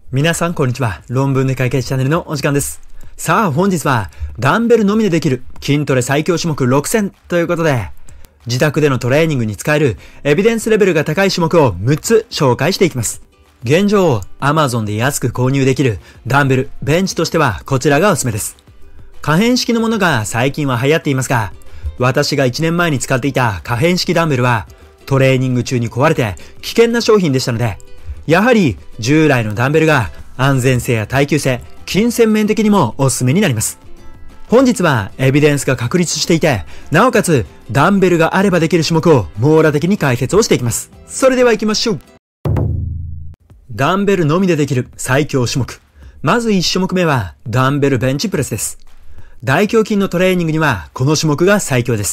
皆さんこんにちは。論文で解決チャンネルのお時間です。さあ本日はダンベルのみでできる筋トレ最強種目6選ということで、自宅でのトレーニングに使えるエビデンスレベルが高い種目を6つ紹介していきます。現状 Amazon で安く購入できるダンベル、ベンチとしてはこちらがおすすめです。可変式のものが最近は流行っていますが、私が1年前に使っていた可変式ダンベルはトレーニング中に壊れて危険な商品でしたので、やはり従来のダンベルが安全性や耐久性、金銭面的にもおすすめになります。本日はエビデンスが確立していて、なおかつダンベルがあればできる種目を網羅的に解説をしていきます。それでは行きましょう。ダンベルのみでできる最強種目。まず1種目目はダンベルベンチプレスです。大胸筋のトレーニングにはこの種目が最強です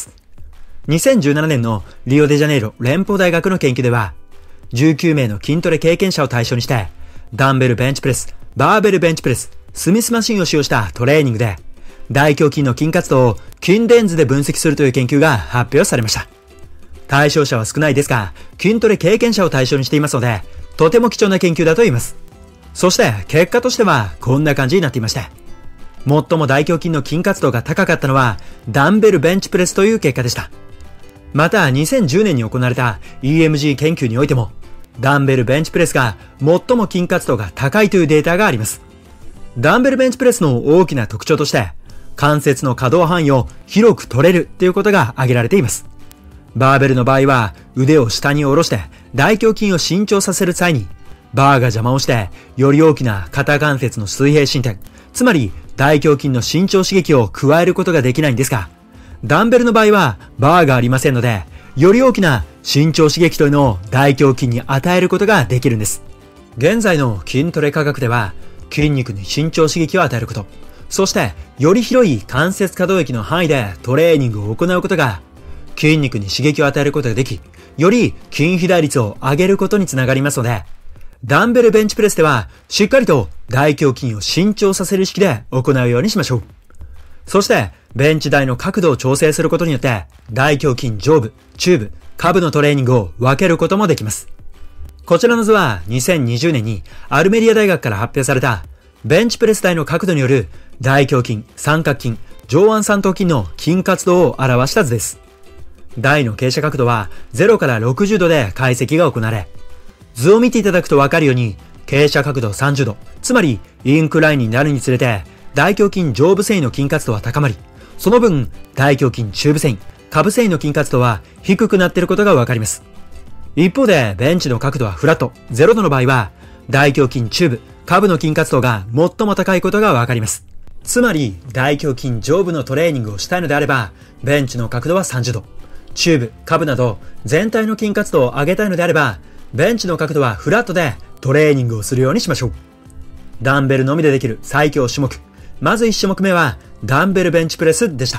。2017年のリオデジャネイロ連邦大学の研究では、19名の筋トレ経験者を対象にして、ダンベルベンチプレス、バーベルベンチプレス、スミスマシンを使用したトレーニングで、大胸筋の筋活動を筋電図で分析するという研究が発表されました。対象者は少ないですが、筋トレ経験者を対象にしていますので、とても貴重な研究だと言います。そして結果としてはこんな感じになっていまして、最も大胸筋の筋活動が高かったのはダンベルベンチプレスという結果でした。また2010年に行われた EMG 研究においても、ダンベルベンチプレスが最も筋活動が高いというデータがあります。ダンベルベンチプレスの大きな特徴として、関節の可動範囲を広く取れるということが挙げられています。バーベルの場合は腕を下に下ろして大胸筋を伸長させる際に、バーが邪魔をしてより大きな肩関節の水平伸展、つまり大胸筋の伸長刺激を加えることができないんですが、ダンベルの場合はバーがありませんので、より大きな伸長刺激というのを大胸筋に与えることができるんです。現在の筋トレ科学では、筋肉に伸長刺激を与えること、そしてより広い関節可動域の範囲でトレーニングを行うことが、筋肉に刺激を与えることができ、より筋肥大率を上げることにつながりますので、ダンベルベンチプレスではしっかりと大胸筋を伸長させる意識で行うようにしましょう。そして、ベンチ台の角度を調整することによって、大胸筋上部、中部、下部のトレーニングを分けることもできます。こちらの図は2020年にアルメリア大学から発表された、ベンチプレス台の角度による大胸筋、三角筋、上腕三頭筋の筋活動を表した図です。台の傾斜角度は0から60度で解析が行われ、図を見ていただくとわかるように、傾斜角度30度、つまりインクラインになるにつれて、大胸筋上部繊維の筋活動は高まり、その分、大胸筋中部繊維、下部繊維の筋活動は低くなっていることがわかります。一方で、ベンチの角度はフラット、0度の場合は、大胸筋中部、下部の筋活動が最も高いことがわかります。つまり、大胸筋上部のトレーニングをしたいのであれば、ベンチの角度は30度、中部、下部など、全体の筋活動を上げたいのであれば、ベンチの角度はフラットでトレーニングをするようにしましょう。ダンベルのみでできる最強種目。まず1種目目は、ダンベルベンチプレスでした。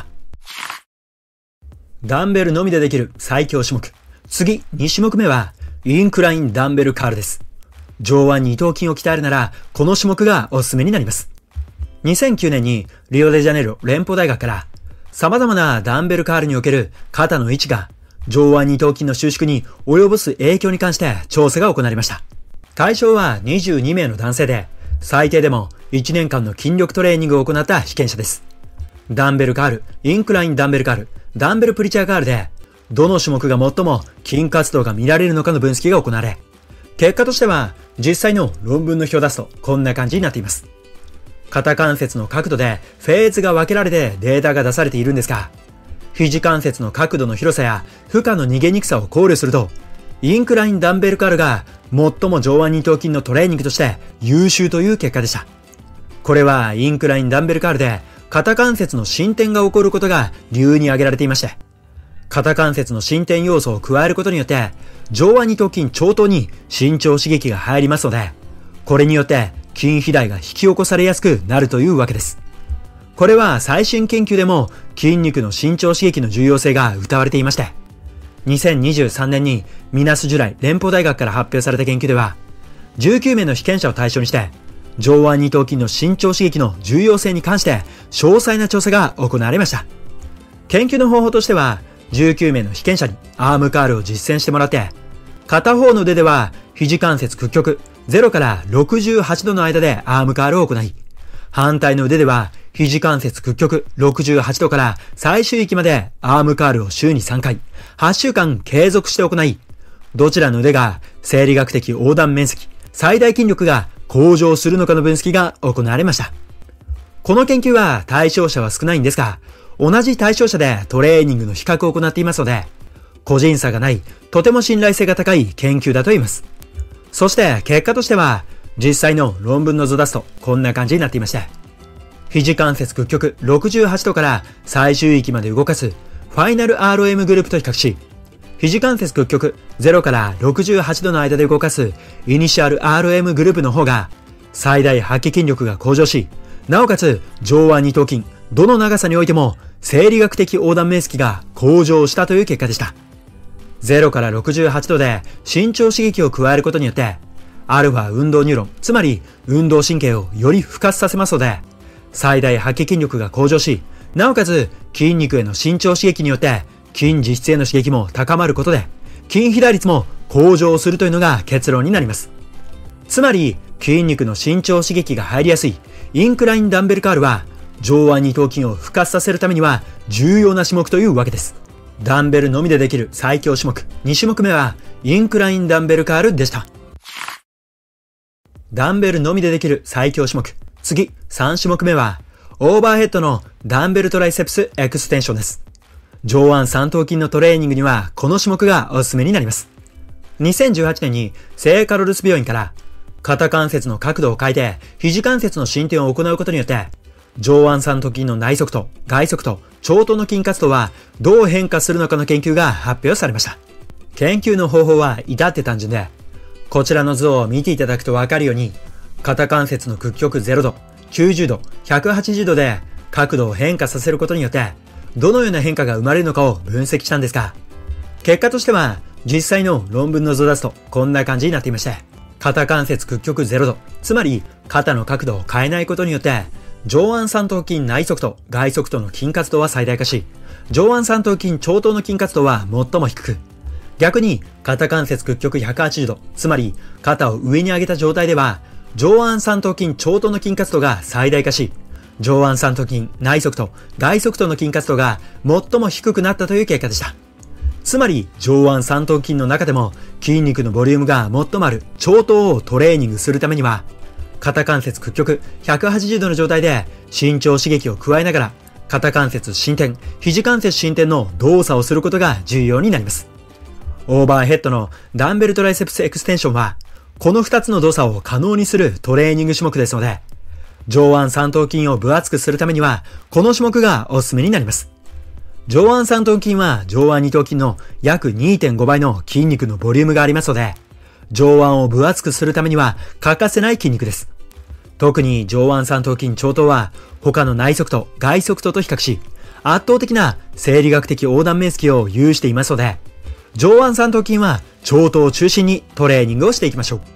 ダンベルのみでできる最強種目。次、2種目目は、インクラインダンベルカールです。上腕二頭筋を鍛えるなら、この種目がおすすめになります。2009年にリオデジャネイロ連邦大学から、様々なダンベルカールにおける肩の位置が、上腕二頭筋の収縮に及ぼす影響に関して調査が行われました。対象は22名の男性で、最低でも1年間の筋力トレーニングを行った被験者です。ダンベルカール、インクラインダンベルカール、ダンベルプリチャーカールで、どの種目が最も筋活動が見られるのかの分析が行われ、結果としては実際の論文の表を出すとこんな感じになっています。肩関節の角度でフェーズが分けられてデータが出されているんですが、肘関節の角度の広さや負荷の逃げにくさを考慮すると、インクラインダンベルカールが最も上腕二頭筋のトレーニングとして優秀という結果でした。これはインクラインダンベルカールで肩関節の伸展が起こることが理由に挙げられていまして、肩関節の伸展要素を加えることによって上腕二頭筋長頭に伸長刺激が入りますので、これによって筋肥大が引き起こされやすくなるというわけです。これは最新研究でも筋肉の伸長刺激の重要性が謳われていまして、2023年にミナスジュライ連邦大学から発表された研究では、19名の被験者を対象にして、上腕二頭筋の伸長刺激の重要性に関して詳細な調査が行われました。研究の方法としては、19名の被験者にアームカールを実践してもらって、片方の腕では肘関節屈曲、 0から68度の間でアームカールを行い、反対の腕では肘関節屈曲68度から最終域までアームカールを週に3回、8週間継続して行い、どちらの腕が生理学的横断面積、最大筋力が向上するのかの分析が行われました。この研究は対象者は少ないんですが、同じ対象者でトレーニングの比較を行っていますので、個人差がない、とても信頼性が高い研究だと言います。そして結果としては、実際の論文の図を出すとこんな感じになっていまして、肘関節屈曲68度から最終域まで動かすファイナル RM グループと比較し、肘関節屈曲0から68度の間で動かすイニシャル RM グループの方が最大発揮筋力が向上し、なおかつ上腕二頭筋、どの長さにおいても生理学的横断面積が向上したという結果でした。0から68度で伸長刺激を加えることによって、アルファ運動ニューロン、つまり運動神経をより復活させますので、最大発揮筋力が向上し、なおかつ筋肉への伸長刺激によって筋自質への刺激も高まることで、筋肥大率も向上するというのが結論になります。つまり、筋肉の伸長刺激が入りやすいインクラインダンベルカールは、上腕二頭筋を復活させるためには重要な種目というわけです。ダンベルのみでできる最強種目、2種目目はインクラインダンベルカールでした。ダンベルのみでできる最強種目、次、3種目目は、オーバーヘッドのダンベルトライセプスエクステンションです。上腕三頭筋のトレーニングにはこの種目がおすすめになります。2018年に聖カロルス病院から肩関節の角度を変えて肘関節の伸展を行うことによって上腕三頭筋の内側と外側と長頭の筋活動はどう変化するのかの研究が発表されました。研究の方法は至って単純で、こちらの図を見ていただくとわかるように、肩関節の屈曲0度、90度、180度で角度を変化させることによってどのような変化が生まれるのかを分析したんですが、結果としては実際の論文の図を出すとこんな感じになっていまして、肩関節屈曲0度、つまり肩の角度を変えないことによって上腕三頭筋内側と外側との筋活動は最大化し、上腕三頭筋長頭の筋活動は最も低く、逆に肩関節屈曲180度、つまり肩を上に上げた状態では上腕三頭筋長頭の筋活動が最大化し、上腕三頭筋内側と外側との筋活動が最も低くなったという結果でした。つまり上腕三頭筋の中でも筋肉のボリュームが最もある長頭をトレーニングするためには、肩関節屈曲180度の状態で伸長刺激を加えながら肩関節伸展、肘関節伸展の動作をすることが重要になります。オーバーヘッドのダンベルトライセプスエクステンションはこの2つの動作を可能にするトレーニング種目ですので、上腕三頭筋を分厚くするためにはこの種目がおすすめになります。上腕三頭筋は上腕二頭筋の約 2.5 倍の筋肉のボリュームがありますので、上腕を分厚くするためには欠かせない筋肉です。特に上腕三頭筋長頭は他の内側と外側と比較し、圧倒的な生理学的横断面積を有していますので、上腕三頭筋は長頭を中心にトレーニングをしていきましょう。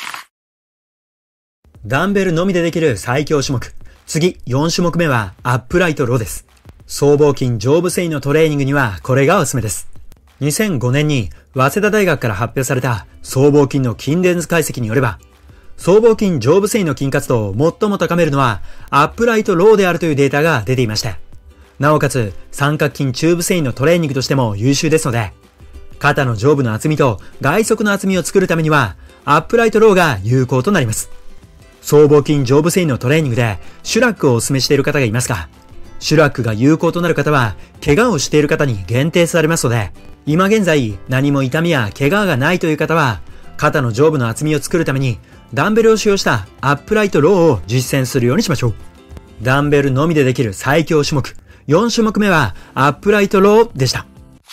ダンベルのみでできる最強種目。次、4種目目はアップライトローです。僧帽筋上部繊維のトレーニングにはこれがおすすめです。2005年に早稲田大学から発表された僧帽筋の筋電図解析によれば、僧帽筋上部繊維の筋活動を最も高めるのはアップライトローであるというデータが出ていまして、なおかつ三角筋中部繊維のトレーニングとしても優秀ですので、肩の上部の厚みと外側の厚みを作るためにはアップライトローが有効となります。僧帽筋上部繊維のトレーニングでシュラックをお勧めしている方がいますが、シュラックが有効となる方は怪我をしている方に限定されますので、今現在何も痛みや怪我がないという方は肩の上部の厚みを作るためにダンベルを使用したアップライトローを実践するようにしましょう。ダンベルのみでできる最強種目、4種目目はアップライトローでした。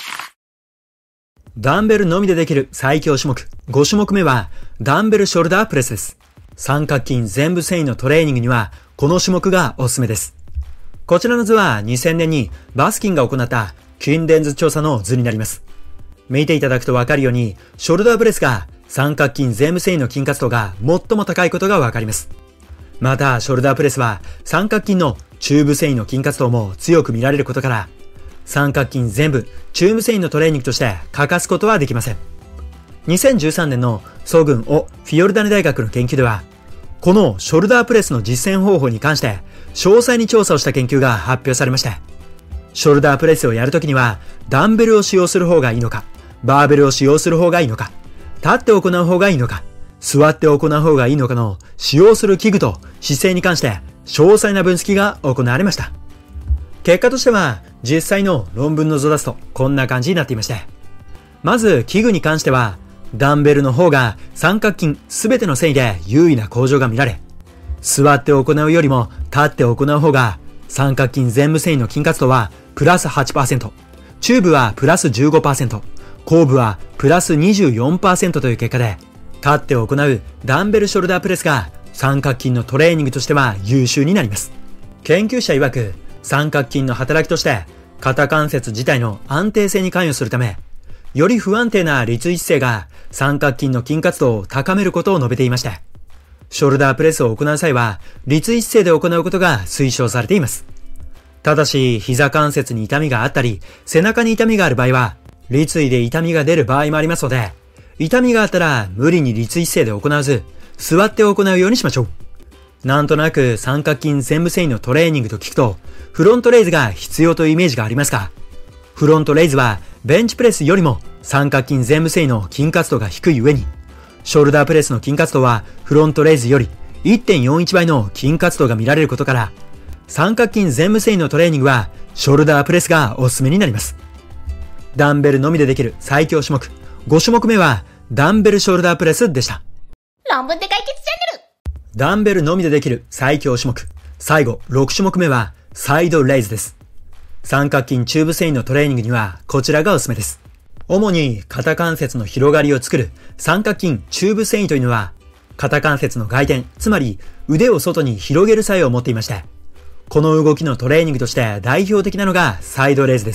ダンベルのみでできる最強種目、5種目目はダンベルショルダープレスです。三角筋全部繊維のトレーニングにはこの種目がおすすめです。こちらの図は2000年にバスキンが行った筋電図調査の図になります。見ていただくとわかるように、ショルダープレスが三角筋全部繊維の筋活動が最も高いことがわかります。また、ショルダープレスは三角筋の中部繊維の筋活動も強く見られることから、三角筋全部、中部繊維のトレーニングとして欠かすことはできません。 2013年のソグン・オ・フィヨルダネ大学の研究では、このショルダープレスの実践方法に関して詳細に調査をした研究が発表されました。ショルダープレスをやるときにはダンベルを使用する方がいいのか、バーベルを使用する方がいいのか、立って行う方がいいのか、座って行う方がいいのかの使用する器具と姿勢に関して詳細な分析が行われました。結果としては実際の論文の図を出すとこんな感じになっていまして、まず器具に関してはダンベルの方が三角筋すべての繊維で優位な向上が見られ、座って行うよりも立って行う方が三角筋全部繊維の筋活度はプラス 8%、中部はプラス 15%、後部はプラス 24% という結果で、立って行うダンベルショルダープレスが三角筋のトレーニングとしては優秀になります。研究者曰く、三角筋の働きとして肩関節自体の安定性に関与するため、より不安定な立位姿勢が三角筋の筋活動を高めることを述べていました。ショルダープレスを行う際は、立位姿勢で行うことが推奨されています。ただし、膝関節に痛みがあったり、背中に痛みがある場合は、立位で痛みが出る場合もありますので、痛みがあったら無理に立位姿勢で行わず、座って行うようにしましょう。なんとなく三角筋全部繊維のトレーニングと聞くと、フロントレイズが必要というイメージがありますが、フロントレイズはベンチプレスよりも三角筋全部繊維の筋活度が低い上に、ショルダープレスの筋活度はフロントレイズより 1.41 倍の筋活度が見られることから、三角筋全部繊維のトレーニングはショルダープレスがおすすめになります。ダンベルのみでできる最強種目、5種目目はダンベルショルダープレスでした。 論文で解決チャンネル。 ダンベルのみでできる最強種目、最後6種目目はサイドレイズです。三角筋中部繊維のトレーニングにはこちらがおすすめです。主に肩関節の広がりを作る三角筋中部繊維というのは、肩関節の外転、つまり腕を外に広げる作用を持っていまして、この動きのトレーニングとして代表的なのがサイドレイズです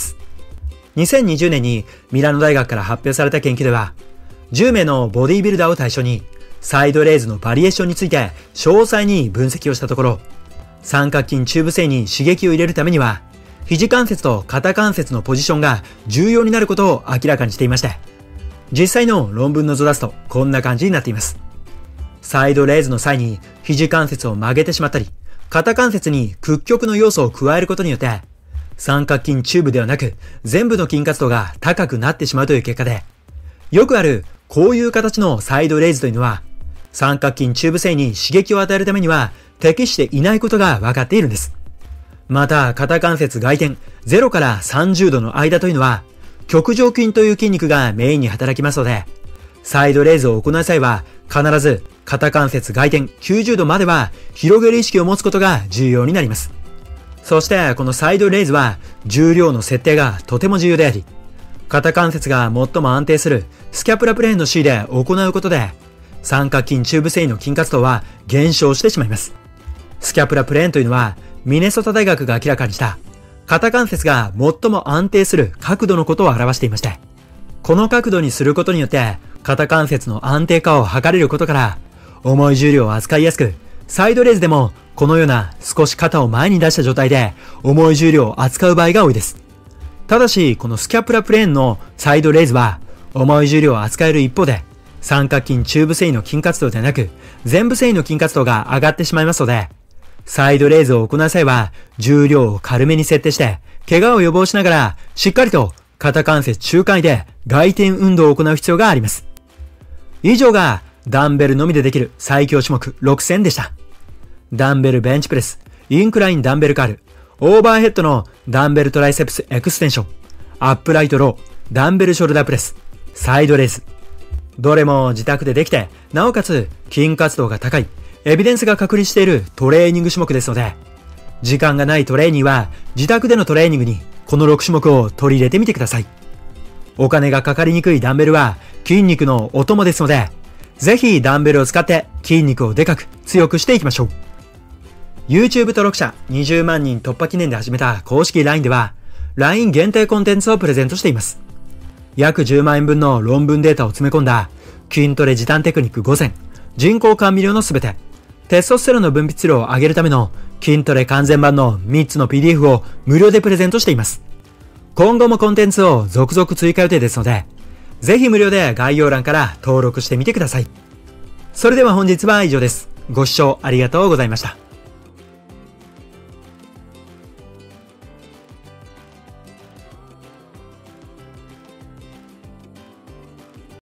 。2020年にミラノ大学から発表された研究では、10名のボディビルダーを対象にサイドレイズのバリエーションについて詳細に分析をしたところ、三角筋中部繊維に刺激を入れるためには、肘関節と肩関節のポジションが重要になることを明らかにしていまして、実際の論文の図を出すとこんな感じになっています。サイドレイズの際に肘関節を曲げてしまったり、肩関節に屈曲の要素を加えることによって、三角筋中部ではなく全部の筋活動が高くなってしまうという結果で、よくあるこういう形のサイドレイズというのは、三角筋中部繊維に刺激を与えるためには適していないことが分かっているんです。また、肩関節外転0から30度の間というのは、極上筋という筋肉がメインに働きますので、サイドレイズを行う際は、必ず肩関節外転90度までは広げる意識を持つことが重要になります。そして、このサイドレイズは、重量の設定がとても重要であり、肩関節が最も安定するスキャプラプレーンの C で行うことで、三角筋中部繊維の筋活動は減少してしまいます。スキャプラプレーンというのは、ミネソタ大学が明らかにした肩関節が最も安定する角度のことを表していまして、この角度にすることによって肩関節の安定化を図れることから、重い重量を扱いやすく、サイドレイズでもこのような少し肩を前に出した状態で重い重量を扱う場合が多いです。ただし、このスキャプラプレーンのサイドレイズは重い重量を扱える一方で、三角筋中部繊維の筋活動ではなく、全部繊維の筋活動が上がってしまいますので、サイドレイズを行う際は、重量を軽めに設定して、怪我を予防しながら、しっかりと肩関節中間位で外転運動を行う必要があります。以上が、ダンベルのみでできる最強種目6選でした。ダンベルベンチプレス、インクラインダンベルカール、オーバーヘッドのダンベルトライセプスエクステンション、アップライトロー、ダンベルショルダープレス、サイドレイズ。どれも自宅でできて、なおかつ筋活動が高い、エビデンスが確立しているトレーニング種目ですので、時間がないトレーニーは自宅でのトレーニングにこの6種目を取り入れてみてください。お金がかかりにくいダンベルは筋肉のお供ですので、ぜひダンベルを使って筋肉をでかく強くしていきましょう。YouTube 登録者20万人突破記念で始めた公式 LINE では LINE 限定コンテンツをプレゼントしています。約10万円分の論文データを詰め込んだ筋トレ時短テクニック5選、人工甘味料のすべて、テストステロンの分泌量を上げるための筋トレ完全版の3つの PDF を無料でプレゼントしています。今後もコンテンツを続々追加予定ですので、 ぜひ無料で概要欄から登録してみてください。それでは本日は以上です。ご視聴ありがとうございました。